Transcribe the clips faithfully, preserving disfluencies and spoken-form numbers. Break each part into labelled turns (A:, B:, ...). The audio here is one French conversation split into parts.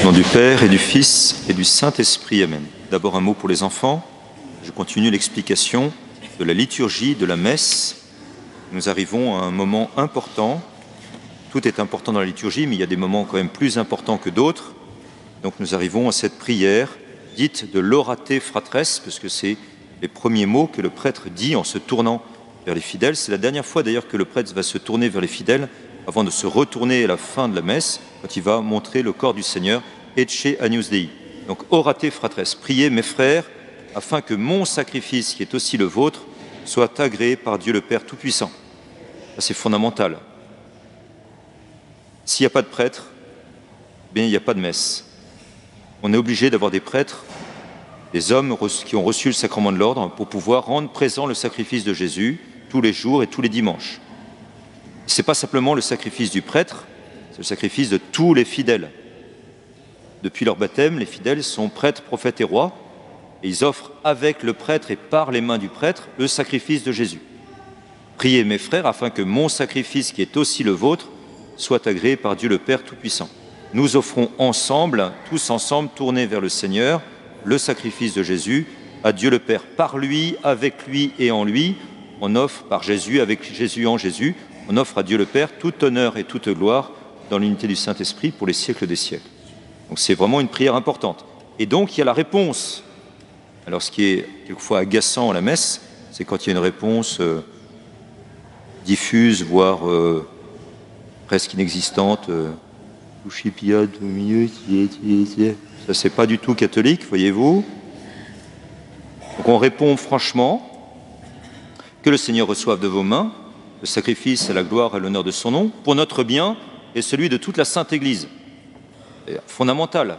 A: Au nom du Père et du Fils et du Saint-Esprit, Amen. D'abord un mot pour les enfants. Je continue l'explication de la liturgie de la messe. Nous arrivons à un moment important. Tout est important dans la liturgie, mais il y a des moments quand même plus importants que d'autres. Donc nous arrivons à cette prière dite de l'Orate Fratres, parce que c'est les premiers mots que le prêtre dit en se tournant vers les fidèles. C'est la dernière fois d'ailleurs que le prêtre va se tourner vers les fidèles avant de se retourner à la fin de la messe, quand il va montrer le corps du Seigneur, Ecce Agnus Dei. Donc, Orate Fratres, priez mes frères, afin que mon sacrifice, qui est aussi le vôtre, soit agréé par Dieu le Père Tout-Puissant. Ça, c'est fondamental. S'il n'y a pas de prêtre, bien, il n'y a pas de messe. On est obligé d'avoir des prêtres, des hommes qui ont reçu le sacrement de l'ordre, pour pouvoir rendre présent le sacrifice de Jésus tous les jours et tous les dimanches. Ce n'est pas simplement le sacrifice du prêtre, c'est le sacrifice de tous les fidèles. Depuis leur baptême, les fidèles sont prêtres, prophètes et rois, et ils offrent avec le prêtre et par les mains du prêtre le sacrifice de Jésus. Priez mes frères, afin que mon sacrifice, qui est aussi le vôtre, soit agréé par Dieu le Père Tout-Puissant. Nous offrons ensemble, tous ensemble, tournés vers le Seigneur, le sacrifice de Jésus, à Dieu le Père, par lui, avec lui et en lui. On offre par Jésus, avec Jésus en Jésus, on offre à Dieu le Père tout honneur et toute gloire dans l'unité du Saint-Esprit pour les siècles des siècles. Donc c'est vraiment une prière importante. Et donc il y a la réponse. Alors ce qui est quelquefois agaçant à la messe, c'est quand il y a une réponse euh, diffuse, voire euh, presque inexistante. Euh, au milieu, ça c'est pas du tout catholique, voyez-vous. Donc on répond franchement, que le Seigneur reçoive de vos mains le sacrifice à la gloire et à l'honneur de son nom, pour notre bien et celui de toute la Sainte Église. C'est fondamental.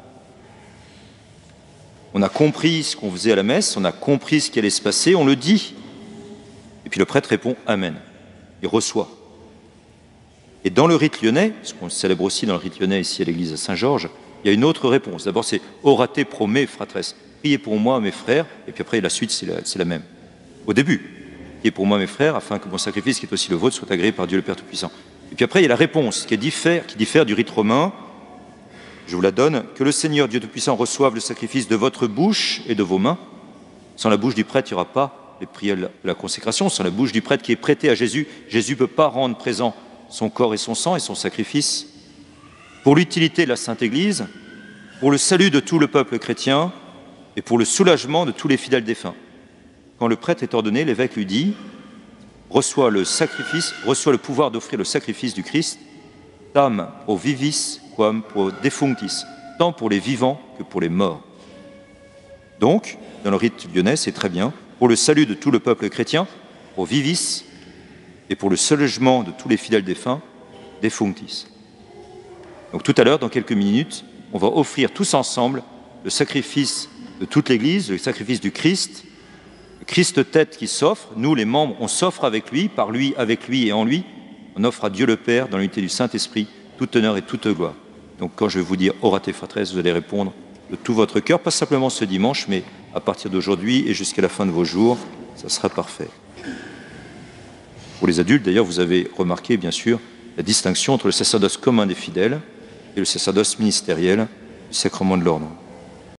A: On a compris ce qu'on faisait à la messe, on a compris ce qui allait se passer, on le dit. Et puis le prêtre répond « Amen ». Il reçoit. Et dans le rite lyonnais, ce qu'on célèbre aussi dans le rite lyonnais ici à l'église de Saint-Georges, il y a une autre réponse. D'abord c'est « Orate pro me fratres », priez pour moi mes frères, et puis après la suite c'est la, c'est la même. Au début, priez pour moi mes frères, afin que mon sacrifice, qui est aussi le vôtre, soit agréé par Dieu le Père Tout-Puissant. Et puis après il y a la réponse qui, est diffère, qui diffère du rite romain. Je vous la donne. Que le Seigneur Dieu Tout-Puissant reçoive le sacrifice de votre bouche et de vos mains. Sans la bouche du prêtre, il n'y aura pas les prières de la consécration. Sans la bouche du prêtre qui est prêtée à Jésus, Jésus ne peut pas rendre présent son corps et son sang et son sacrifice. Pour l'utilité de la Sainte Église, pour le salut de tout le peuple chrétien et pour le soulagement de tous les fidèles défunts. Quand le prêtre est ordonné, l'évêque lui dit « Reçois le sacrifice, reçois le pouvoir d'offrir le sacrifice du Christ, tam pro vivis quam pro defunctis, tant pour les vivants que pour les morts. » Donc, dans le rite lyonnais, c'est très bien, pour le salut de tout le peuple chrétien, pro vivis, et pour le soulagement de tous les fidèles défunts, defunctis. Donc tout à l'heure, dans quelques minutes, on va offrir tous ensemble le sacrifice de toute l'Église, le sacrifice du Christ, le Christ tête qui s'offre, nous les membres, on s'offre avec lui, par lui, avec lui et en lui, on offre à Dieu le Père, dans l'unité du Saint-Esprit, toute honneur et toute gloire. Donc quand je vais vous dire « Orate Fratres », vous allez répondre de tout votre cœur, pas simplement ce dimanche, mais à partir d'aujourd'hui et jusqu'à la fin de vos jours, ça sera parfait. Pour les adultes, d'ailleurs, vous avez remarqué, bien sûr, la distinction entre le sacerdoce commun des fidèles et le sacerdoce ministériel du sacrement de l'ordre.